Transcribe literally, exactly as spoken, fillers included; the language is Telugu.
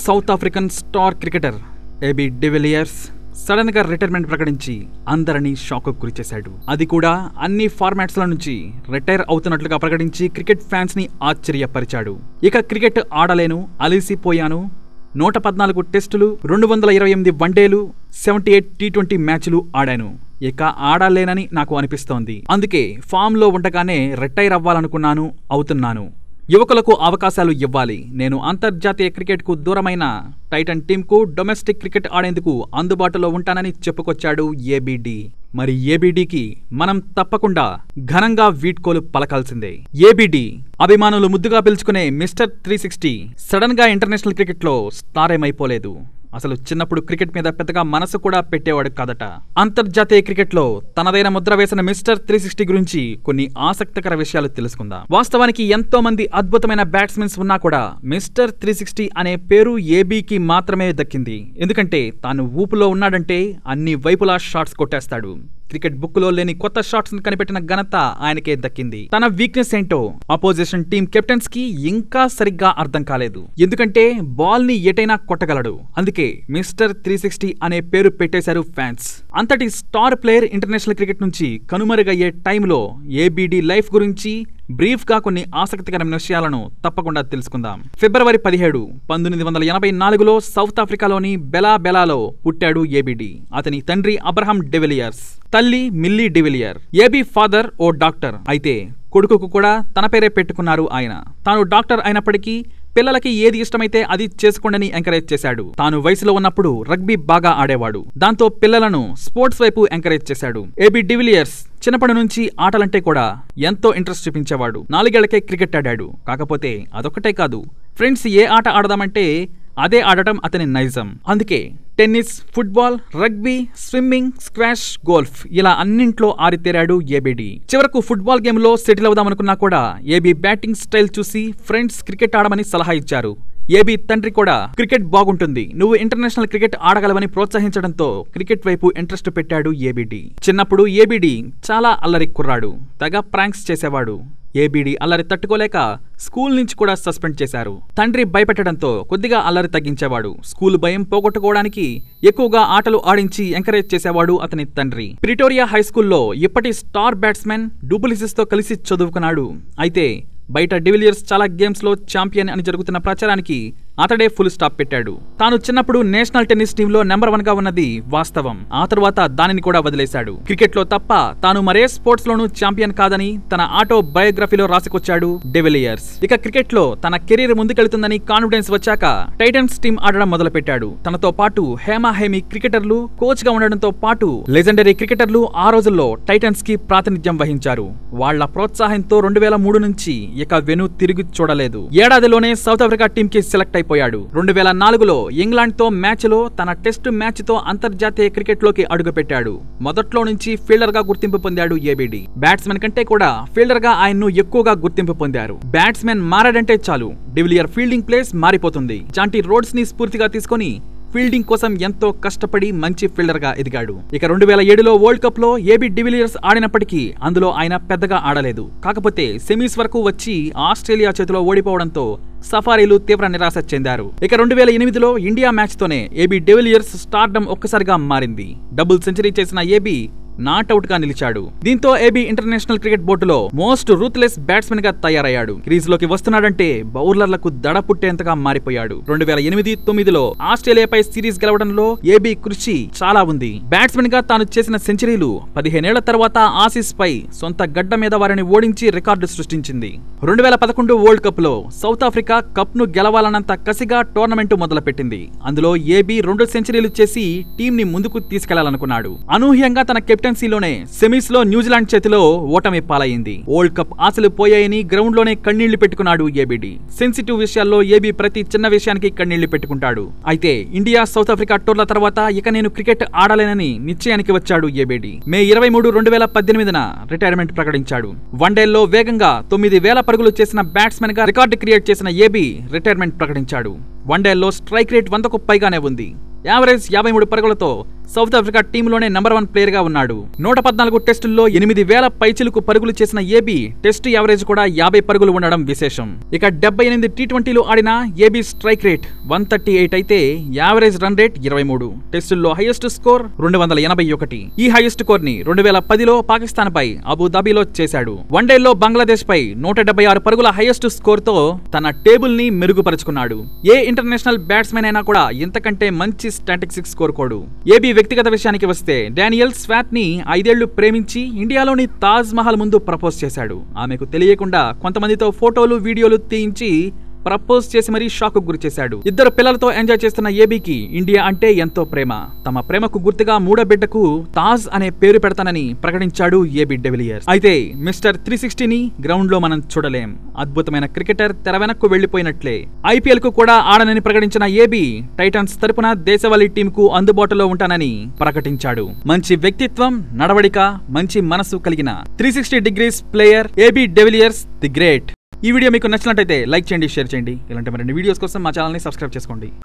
South African star cricketer AB de Villiers sudden గా రిటైర్మెంట్ ప్రకటించి అందరినీ షాక్ కు గురిచేశాడు. అది కూడా అన్ని ఫార్మాట్స్ ల నుంచి రిటైర్ అవుతున్నట్లుగా ప్రకటించి క్రికెట్ ఫ్యాన్స్ ని ఆశ్చర్యపరిచాడు. ఇక క్రికెట్ ఆడలేను, అలిసిపోయాను, నూట పద్నాలుగు టెస్టులు, రెండు వందల ఇరవై ఎనిమిది వన్డేలు, సెవెంటీ ఎయిట్ టీ ట్వంటీ మ్యాచ్లు ఆడాను, ఇక ఆడలేనని నాకు అనిపిస్తోంది. అందుకే ఫామ్ లో ఉండగానే రిటైర్ అవ్వాలనుకున్నాను, అవుతున్నాను. యువకులకు అవకాశాలు ఇవ్వాలి. నేను అంతర్జాతీయ క్రికెట్ కు దూరమైన టైటన్ టీమ్ కు డొమెస్టిక్ క్రికెట్ ఆడేందుకు అందుబాటులో ఉంటానని చెప్పుకొచ్చాడు ఏబీడీ. మరి ఏబీడీకి మనం తప్పకుండా ఘనంగా వీడ్కోలు పలకాల్సిందే. ఏబీడీ అభిమానులు ముద్దుగా పిలుచుకునే మిస్టర్ త్రీ సిక్స్టీ సడన్ గా ఇంటర్నేషనల్ క్రికెట్ లో స్టార్ ఏమైపోలేదు. అసలు చిన్నప్పుడు క్రికెట్ మీద పెద్దగా మనసు కూడా పెట్టేవాడు కాదట. అంతర్జాతీయ క్రికెట్ లో తనదైన ముద్ర వేసిన మిస్టర్ త్రీ సిక్స్టీ గురించి కొన్ని ఆసక్తికర విషయాలు తెలుసుకుందాం. వాస్తవానికి ఎంతో మంది అద్భుతమైన బ్యాట్స్మెన్స్ ఉన్నా కూడా మిస్టర్ త్రీ సిక్స్టీ అనే పేరు ఏబీకి మాత్రమే దక్కింది. ఎందుకంటే తాను ఊపులో ఉన్నాడంటే అన్ని వైపులా షాట్స్ కొట్టేస్తాడు. క్రికెట్ బుక్ లో లేని కొత్త షాట్స్ కనిపెట్టిన ఘనత ఆయనకే దక్కింది. తన వీక్నెస్ ఏంటో అపోజిషన్ టీమ్ కెప్టెన్స్ కి ఇంకా సరిగ్గా అర్థం కాలేదు. ఎందుకంటే బాల్ ని ఎటైనా కొట్టగలడు. అందుకే మిస్టర్ త్రీ సిక్స్టీ అనే పేరు పెట్టేశారు ఫ్యాన్స్. అంతటి స్టార్ ప్లేయర్ ఇంటర్నేషనల్ క్రికెట్ నుంచి కనుమరుగయ్యే టైంలో ఏబీడీ లైఫ్ గురించి బ్రీఫ్ గా కొన్ని ఆసక్తికరమైన విషయాలను తప్పకుండా తెలుసుకుందాం. ఫిబ్రవరి పదిహేడు పంతొమ్మిది వందల ఎనభై నాలుగులో సౌత్ ఆఫ్రికాలోని బెలా బెలాలో పుట్టాడు ఏబీడీ. అతని తండ్రి అబ్రహాం డివిలియర్స్, తల్లి మిల్లీ డివిలియర్. ఏబీ ఫాదర్ ఓ డాక్టర్ అయితే కొడుకుకు కూడా తన పేరే పెట్టుకున్నారు ఆయన. తాను డాక్టర్ అయినప్పటికీ పిల్లలకి ఏది ఇష్టమైతే అది చేసుకోండని ఎంకరేజ్ చేశాడు. తాను వయసులో ఉన్నప్పుడు రగ్బీ బాగా ఆడేవాడు. దాంతో పిల్లలను స్పోర్ట్స్ వైపు ఎంకరేజ్ చేశాడు. ఏబీ డివిలియర్స్ చిన్నప్పటి నుంచి ఆటలంటే కూడా ఎంతో ఇంట్రెస్ట్ చూపించేవాడు. నాలుగేళ్లకే క్రికెట్ ఆడాడు. కాకపోతే అదొక్కటే కాదు, ఫ్రెండ్స్ ఏ ఆట ఆడదామంటే అదే ఆడటం అతని నైజం. అందుకే tennis, football, rugby, swimming, squash, golf ఇలా అన్నింట్లో ఆరితేరాడు ఏబీడీ. చివరకు ఫుట్బాల్ గేమ్ లో సెటిల్ అవుదామనుకున్నా కూడా ఏబీ బ్యాటింగ్ స్టైల్ చూసి ఫ్రెండ్స్ క్రికెట్ ఆడమని సలహా ఇచ్చారు. ఏబీ తండ్రి కూడా క్రికెట్ బాగుంటుంది, నువ్వు ఇంటర్నేషనల్ క్రికెట్ ఆడగలవని ప్రోత్సహించడంతో క్రికెట్ వైపు ఇంట్రెస్ట్ పెట్టాడు ఏబీడీ. చిన్నప్పుడు ఏబీడీ చాలా అల్లరి కుర్రాడు, తెగ ప్రాంక్స్ చేసేవాడు. ఏబీడీ అల్లరి తట్టుకోలేక స్కూల్ నుంచి కూడా సస్పెండ్ చేశారు. తండ్రి భయపెట్టడంతో కొద్దిగా అల్లరి తగ్గించేవాడు. స్కూల్ భయం పోగొట్టుకోవడానికి ఎక్కువగా ఆటలు ఆడించి ఎంకరేజ్ చేసేవాడు అతని తండ్రి. ప్రిటోరియా హై స్కూల్లో ఇప్పటి స్టార్ బ్యాట్స్మెన్ డూప్లెసిస్ తో కలిసి చదువుకున్నాడు. అయితే బయట డివిలియర్స్ చాలా గేమ్స్ లో ఛాంపియన్ అని జరుగుతున్న ప్రచారానికి అతడే ఫుల్ స్టాప్ పెట్టాడు. తాను చిన్నప్పుడు నేషనల్ టెన్నిస్ టీమ్ లో నెంబర్ వన్ గా ఉన్నది వాస్తవం. ఆ తర్వాత దానిని కూడా వదిలేశాడు. క్రికెట్ లో తప్ప తాను మరే స్పోర్ట్స్ లోనూ ఛాంపియన్ కాదని తన ఆటో బయోగ్రఫీలో రాసుకొచ్చాడు డివిలియర్స్. ఇక క్రికెట్ లో తన కెరీర్ ముందుకెళ్తుందని కాన్ఫిడెన్స్ వచ్చాక టైటన్స్ టీమ్ ఆడడం మొదలు పెట్టాడు. తనతో పాటు హేమా హేమి క్రికెటర్లు కోచ్ గా ఉండడంతో పాటు లెజెండరీ క్రికెటర్లు ఆ రోజుల్లో టైటన్స్ కి ప్రాతినిధ్యం వహించారు. వాళ్ల ప్రోత్సాహంతో రెండు వేల మూడు నుంచి ఇక వెను తిరిగి చూడలేదు. ఏడాదిలోనే సౌత్ ఆఫ్రికా టీమ్ కి సెలెక్ట్ అయిపోయాడు. రెండు వేల నాలుగులో ఇంగ్లాండ్ తో మ్యాచ్ లో తన టెస్ట్ మ్యాచ్ తో అంతర్జాతీయ క్రికెట్ లోకి అడుగుపెట్టాడు. మొదట్లో నుంచి ఫీల్డర్ గా గుర్తింపు పొందాడు ఏబీడీ. బ్యాట్స్మెన్ కంటే కూడా ఫీల్డర్ గా ఆయన్ను ఎక్కువగా గుర్తింపు పొందారు. బ్యాట్స్మెన్ మారాడంటే చాలు డివిలియర్ ఫీల్డింగ్ ప్లేస్ మారిపోతుంది. జాంటీ రోడ్స్ ని స్ఫూర్తిగా తీసుకొని ఫీల్డింగ్ కోసం ఎంతో కష్టపడి మంచి ఫీల్డర్ గా ఎదిగాడు. ఇక రెండు వేల ఏడులో వరల్డ్ కప్ లో ఏబీ డివిలియర్స్ ఆడినప్పటికీ అందులో ఆయన పెద్దగా ఆడలేదు. కాకపోతే సెమీస్ వరకు వచ్చి ఆస్ట్రేలియా చేతిలో ఓడిపోవడంతో సఫారీలు తీవ్ర నిరాశ చెందారు. ఇక రెండు వేల ఎనిమిదిలో ఇండియా మ్యాచ్ తోనే ఏబీ డివిలియర్స్ స్టార్డమ్ ఒక్కసారిగా మారింది. డబుల్ సెంచరీ చేసిన ఏబీ నాట్అవుట్ గా నిలిచాడు. దీంతో ఏబీ ఇంటర్నేషనల్ క్రికెట్ బోర్డులో మోస్ట్ రూత్లెస్ బ్యాట్స్మెన్ గా తయారయ్యాడు. క్రీజ్ లోకి వస్తున్నాడంటే బౌలర్లకు దడ పుట్టేంతగా మారిపోయాడు. రెండు వేల ఎనిమిది తొమ్మిదిలో ఆస్ట్రేలియాపై సిరీస్ గెలవడంలో ఏబీ కృషి చాలా ఉంది. బ్యాట్స్మెన్ గా తాను చేసిన సెంచరీలు పదిహేనేళ్ల తర్వాత ఆసీస్ పై సొంత గడ్డ మీద వారిని ఓడించి రికార్డు సృష్టించింది. రెండు వేల పదకొండు వరల్డ్ కప్ లో సౌత్ ఆఫ్రికా కప్ ను గెలవాలన్నంత కసిగా టోర్నమెంట్ మొదలుపెట్టింది. అందులో ఏబీ రెండు సెంచరీలు చేసి టీం ని ముందుకు తీసుకెళ్లాలనుకున్నాడు. అనూహ్యంగా తన కెప్టెన్సీలోనే సెమీస్ లో న్యూజిలాండ్ చేతిలో ఓటమి పాలైంది. వరల్డ్ కప్ ఆశలు పోయాయని గ్రౌండ్ లోనే కన్నీళ్లు పెట్టుకున్నాడు ఏబీడీ. సెన్సిటివ్ విషయాల్లో ఏబీ ప్రతి చిన్న విషయానికి కన్నీళ్లు పెట్టుకుంటాడు. అయితే ఇండియా సౌత్ ఆఫ్రికా టూర్ల తర్వాత ఇక నేను క్రికెట్ ఆడలేనని నిశ్చయానికి వచ్చాడు ఏబీడీ. మే ఇరవై మూడు రెండు వేల పద్దెనిమిదిన రిటైర్మెంట్ ప్రకటించాడు. వన్డేల్లో వేగంగా తొమ్మిది వేల పరుగులు చేసిన బ్యాట్స్మెన్ గా రికార్డు క్రియేట్ చేసిన ఏబీ రిటైర్మెంట్ ప్రకటించాడు. వన్డేల్లో స్ట్రైక్ రేట్ వందకు పైగానే ఉంది. యావరేజ్ యాభై మూడు పరుగులతో సౌత్ ఆఫ్రికా టీంలోనే నంబర్ వన్ ప్లేయర్ గా ఉన్నాడు. నూట పద్నాలుగు టెస్టుల్లో ఎనిమిది వేల పైచిలుకు పరుగులు చేసిన ఏబీ టెస్ట్ యావరేజ్ కూడా యాభై పరుగులు ఉండడం విశేషం. ఇక డెబ్బై ఎనిమిది టీ ట్వంటీలు ఆడిన AB strike rate one thirty eight అయితే యావరేజ్ రన్ రేట్ ఇరవై మూడు. టెస్టుల్లో హైయెస్ట్ స్కోర్ రెండు వందల ఎనభై ఒకటి. ఈ హైయెస్ట్ స్కోర్ ని రెండు వేల పదిలో పాకిస్తాన్ పై అబుదాబిలో చేశాడు. వన్డేల్లో బంగ్లాదేశ్ పై నూట డెబ్బై ఆరు పరుగుల హైయెస్ట్ స్కోర్ తో తన టేబుల్ ని మెరుగుపరుచుకున్నాడు. ఏ ఇంటర్నేషనల్ బ్యాట్స్మెన్ అయినా కూడా ఇంతకంటే మంచి స్టాటిస్టిక్స్ కోరుకోడు. ఏబీ వ్యక్తిగత విషయానికి వస్తే డానియల్ స్వాట్ ని ఐదేళ్లు ప్రేమించి ఇండియాలోని తాజ్ మహల్ ముందు ప్రపోజ్ చేశాడు. ఆమెకు తెలియకుండా కొంతమందితో ఫోటోలు వీడియోలు తీయించి ప్రపోజ్ చేసి మరీ షాక్ కు గురి చేశాడు. ఇద్దరు పిల్లలతో ఎంజాయ్ చేస్తున్న ఏబీకి ఇండియా అంటే ఎంతో ప్రేమ. తమ ప్రేమకు గుర్తుగా మూడో బిడ్డకు తాజ్ అనే పేరు పెడతానని ప్రకటించాడు ఏబీ డివిలియర్స్. అయితే మిస్టర్ త్రీ సిక్స్టీని గ్రౌండ్ లో మనం చూడలేం. అద్భుతమైన క్రికెటర్ తెర వెనక్కు వెళ్లిపోయినట్లే. ఐపీఎల్ కు కూడా ఆడనని ప్రకటించిన ఏబీ టైటన్స్ తరపున దేశవాళీ టీం కు అందుబాటులో ఉంటానని ప్రకటించాడు. మంచి వ్యక్తిత్వం, నడవడిక, మంచి మనసు కలిగిన three sixty degrees player AB de Villiers the great. ఈ వీడియో మీకు నచ్చినట్లయితే లైక్ చేయండి, షేర్ చేయండి. ఇలాంటి మరిన్ని వీడియోస్ కోసం మా ఛానల్ ని సబ్స్క్రైబ్ చేసుకోండి.